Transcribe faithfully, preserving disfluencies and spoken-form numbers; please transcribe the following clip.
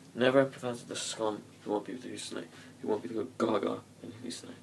Never empathise with the scum who want people to hallucinate, who want people to go gaga and hallucinate.